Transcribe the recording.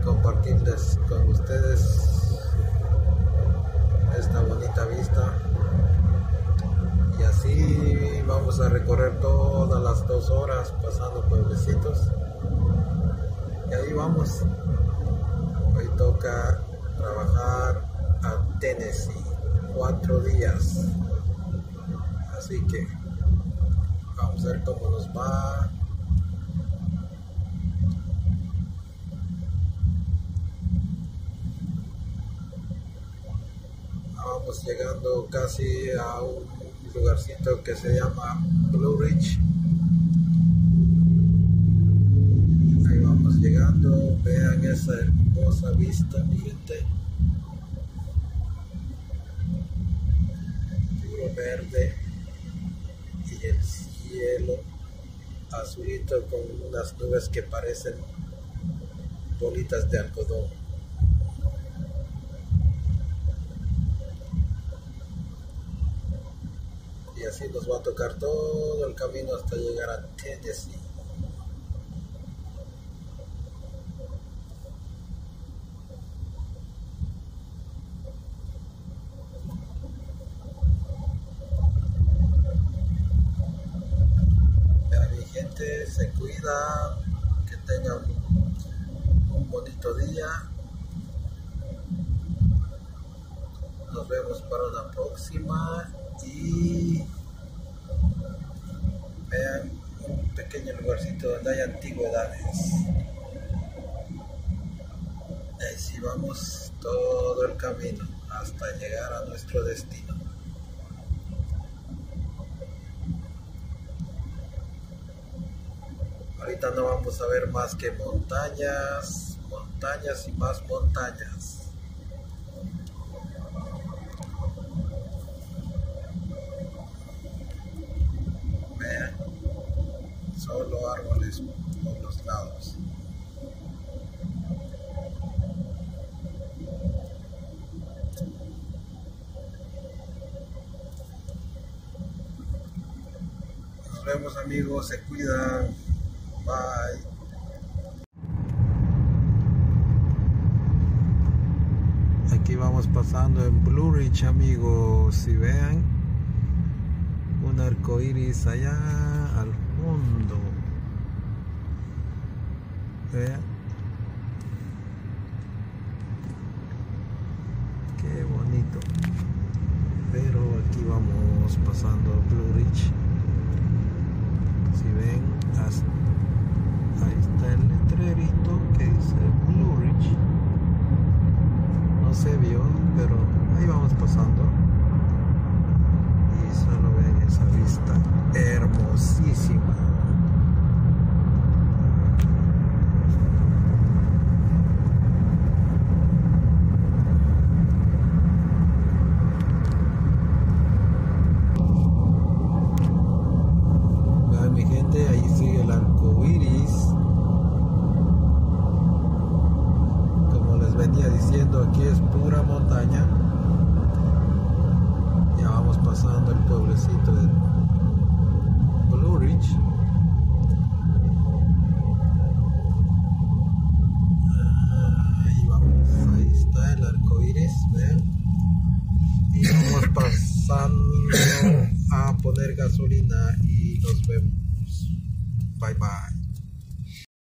compartirles con ustedes esta bonita vista, y así vamos a recorrer todas las 2 horas pasando pueblecitos, y ahí vamos. Hoy toca trabajar a Tennessee 4 días, así que vamos a ver cómo nos va. Vamos llegando casi a un lugarcito que se llama Blue Ridge. Ahí vamos llegando. Vean esa hermosa vista, mi gente. Puro verde y el cielo azulito con unas nubes que parecen bolitas de algodón. Y así nos va a tocar todo el camino hasta llegar a Tennessee. Ya, mi gente, se cuida, que tengan un bonito día. Nos vemos para una próxima. Y vean un pequeño lugarcito donde hay antigüedades. Y así vamos todo el camino hasta llegar a nuestro destino. Ahorita no vamos a ver más que montañas, montañas y más montañas. Solo árboles por los lados. Nos vemos, amigos, se cuidan. Bye. Aquí vamos pasando en Blue Ridge, amigos. Si vean un arco iris allá al fondo. Vean qué bonito. Pero aquí vamos pasando Blue Ridge. Si ven, ahí está el letrerito que dice Blue Ridge. No se vio, pero ahí vamos pasando. Y solo ven esa vista hermosísima. Vean, mi gente, ahí sigue el arco iris. Como les venía diciendo, aquí es pura montaña. Ya vamos pasando el pueblecito de Blue Ridge. Ahí vamos, ahí está el arco iris, vean. Y vamos pasando a poner gasolina y nos vemos. Bye bye.